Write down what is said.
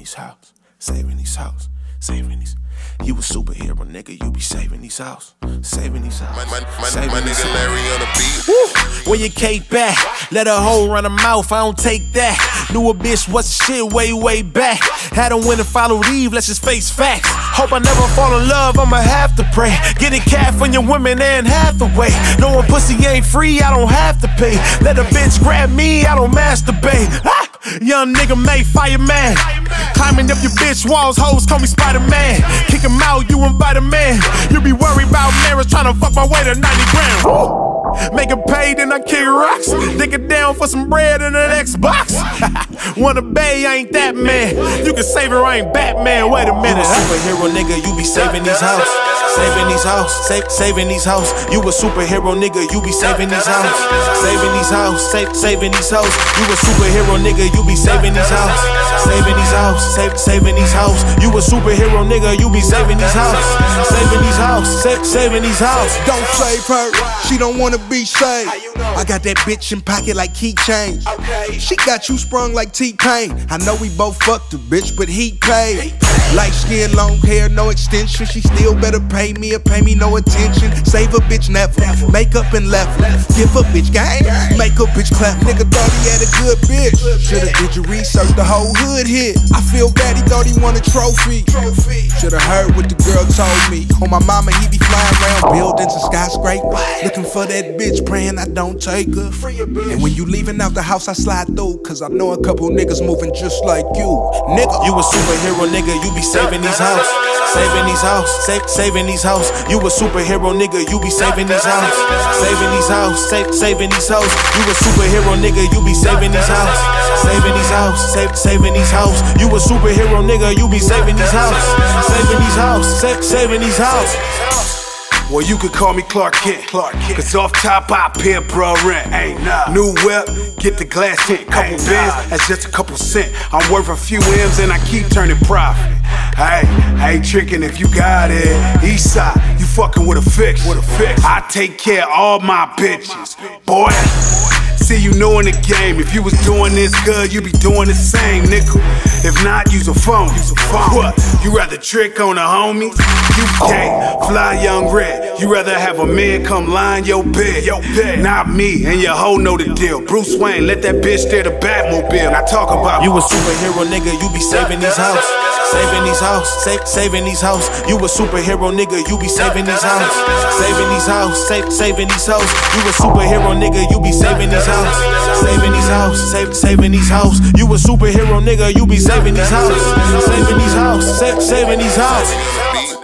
these house, saving these house, saving these. You a superhero, nigga, you be saving these house, saving these house. My nigga Larry on the beat. Woo! Where your cake back? Let a hoe run her mouth, I don't take that. Knew a bitch was shit way back. Had a win and follow Eve, let's just face facts. Hope I never fall in love, I'ma have to pray. Get a cat from your women and Hathaway. Knowing pussy ain't free, I don't have to pay. Let a bitch grab me, I don't masturbate. Ah! Young nigga made fireman. Climbing up your bitch walls, hoes call me Spider-Man. Kick him out, you invite a man. You be worried about marriage, trying to fuck my way to 90 grand. Woo! Make it pay, then I kick rocks. Dig it down for some bread and an Xbox. Wanna bay, I ain't that man. You can save her, I ain't Batman. Wait a minute. You a superhero, nigga, you be saving these house. Saving these house, saving these house. You a superhero, nigga, you be saving these house. Saving these house, saving these house. You a superhero, nigga, you be saving these house. Saving these house, saving these house. You a superhero, nigga, you be saving these house. Saving these house, saving these house. Don't save her, she don't wanna be saved. I got that bitch in pocket like keychains. She got you sprung like T-Pain. I know we both fucked the bitch, but he paid. Light skin, long hair, no extension. She still better pay me or pay me no attention. Save a bitch never, make up and left. Give a bitch game, make a bitch clap. Nigga thought he had a good bitch. Shoulda did your research, the whole hood hit. I feel bad, he thought he won a trophy. Shoulda heard what the girl told me. On my mama, he be flying around buildings and skyscrapers, looking for that bitch, praying I don't take her. And when you leaving out the house, I slide through, cause I know a couple niggas moving just like you, nigga. You a superhero, nigga, you be saving these house. Saving these house, saving these house. You a superhero, nigga, you be saving these house. Saving these house, saving these house. You a superhero, nigga, you be saving these house. Saving these house, saving these house. You a superhero, nigga, you be saving these house. Saving these house, saving these house. Well, you could call me Clark Kent, cause off top I pay bro rent. New whip, get the glass tint. Couple bins, that's just a couple cent. I'm worth a few M's and I keep turning profit. Hey, I ain't tricking if you got it. Eastside, you fucking with a fix. I take care of all my bitches, boy. See, you know in the game, if you was doing this good, you be doing the same, nickel. If not, use a phone. What? You rather trick on a homie? You can't fly young red. You rather have a man come line your bed. Not me, and your hoe know the deal. Bruce Wayne, let that bitch steer the Batmobile. Now talk about you a superhero, nigga, you be saving these house. Saving these house, saving these house. You a superhero, nigga, you be saving these house. Saving these house, saving these house. You a superhero, nigga, you be saving these house. Saving these house, saving these house. You a superhero, nigga, you be saving these house. Saving these house, saving these house.